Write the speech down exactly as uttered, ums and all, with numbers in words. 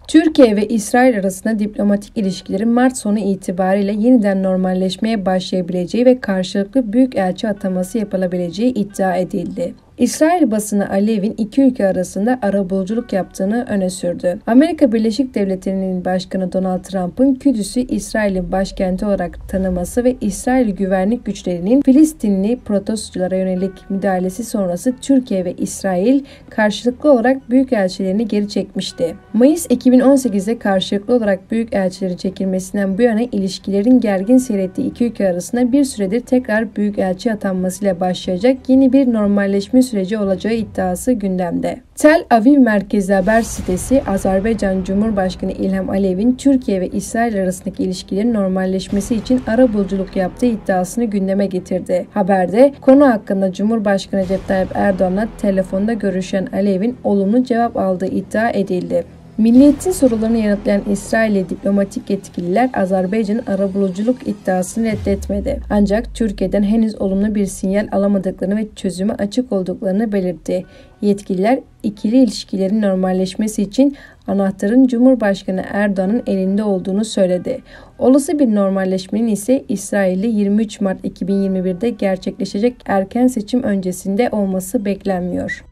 Türkiye ve İsrail arasında diplomatik ilişkilerin Mart sonu itibariyle yeniden normalleşmeye başlayabileceği ve karşılıklı büyükelçi ataması yapılabileceği iddia edildi. İsrail basını Aliyev'in iki ülke arasında arabuluculuk yaptığını öne sürdü. Amerika Birleşik Devletleri'nin başkanı Donald Trump'ın Kudüs'ü İsrail'in başkenti olarak tanıması ve İsrail güvenlik güçlerinin Filistinli protestoculara yönelik müdahalesi sonrası Türkiye ve İsrail karşılıklı olarak büyükelçilerini geri çekmişti. Mayıs iki bin on sekiz'de karşılıklı olarak büyükelçilerin çekilmesinden bu yana ilişkilerin gergin seyrettiği iki ülke arasında bir süredir tekrar büyükelçi atanmasıyla başlayacak yeni bir normalleşme süreci olacağı iddiası gündemde. Tel Aviv merkezli haber sitesi Azerbaycan Cumhurbaşkanı İlham Aliyev'in Türkiye ve İsrail arasındaki ilişkilerin normalleşmesi için arabuluculuk yaptığı iddiasını gündeme getirdi. Haberde konu hakkında Cumhurbaşkanı Recep Tayyip Erdoğan'la telefonda görüşen Aliyev'in olumlu cevap aldığı iddia edildi. Milliyet'in sorularını yanıtlayan İsrail'li diplomatik yetkililer Azerbaycan'ın arabuluculuk iddiasını reddetmedi. Ancak Türkiye'den henüz olumlu bir sinyal alamadıklarını ve çözüme açık olduklarını belirtti. Yetkililer ikili ilişkilerin normalleşmesi için anahtarın Cumhurbaşkanı Erdoğan'ın elinde olduğunu söyledi. Olası bir normalleşmenin ise İsrail'de yirmi üç Mart iki bin yirmi bir'de gerçekleşecek erken seçim öncesinde olması beklenmiyor.